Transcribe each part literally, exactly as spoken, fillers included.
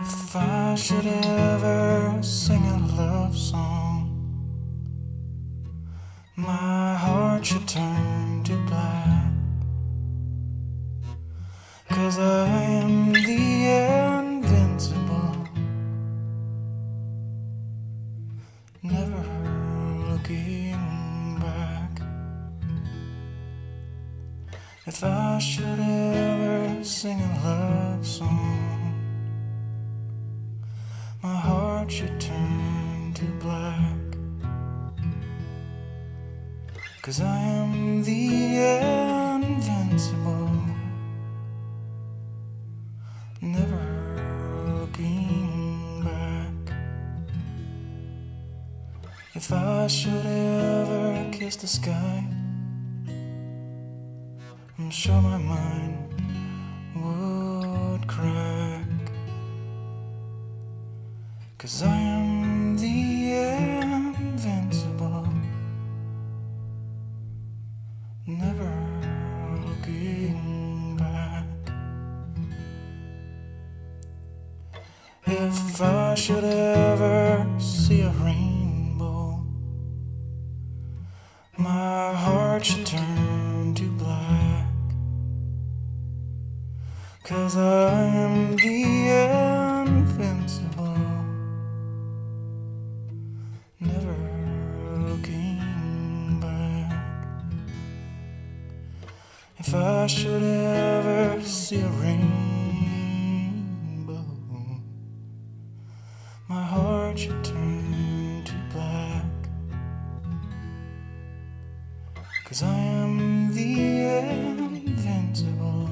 If I should ever sing a love song, my heart should turn to black, 'cause I am the invincible, never looking back. If I should ever sing a love song, my heart should turn to black, 'cause I am the invincible, never looking back. If I should ever kiss the sky, I'm sure my mind would crack, 'cause I am the invincible, never looking back. If I should ever see a rainbow, my heart should turn to black, 'cause I am the invincible, never looking back. If I should ever see a rainbow, my heart should turn to black, 'cause I am the invincible,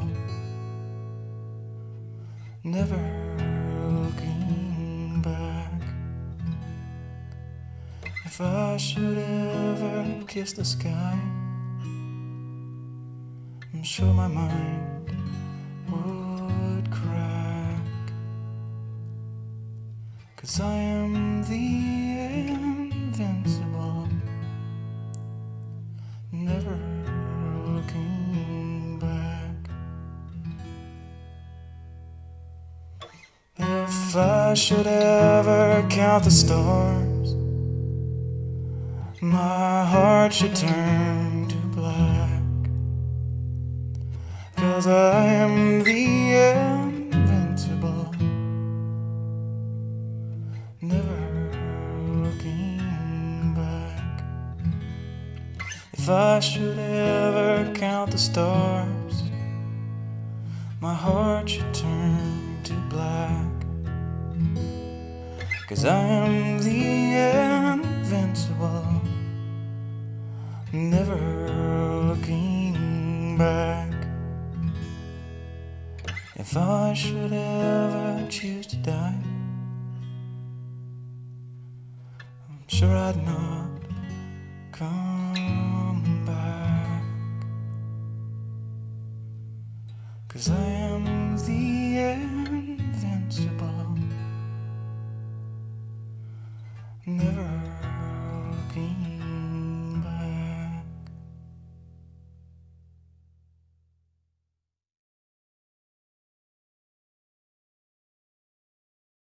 never looking back. If I should ever kiss the sky, I'm sure my mind would crack, 'cause I am the invincible, never looking back. If I should ever count the stars, my heart should turn to black, 'cause I am the invincible, never looking back. If I should ever count the stars, my heart should turn to black, 'cause I am the invincible, never looking back. If I should ever choose to die, I'm sure I'd not come